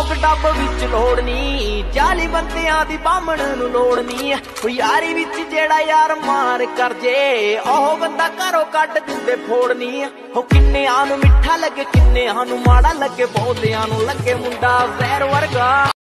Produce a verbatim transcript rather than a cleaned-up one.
नोक डब विच लोड़ नी, जाली बंदियां दी बामण नू लोड़ नी। यारी विच जेड़ा यार मार कर जे, ओह बंदा घरों कड्ड दिंदे फोड़ नी। हो किन्नेआं नू मिठा लगे किन्नेआं नू माड़ा लगे, बहुतिआं नू लगे मुंडा जहर वर्गा।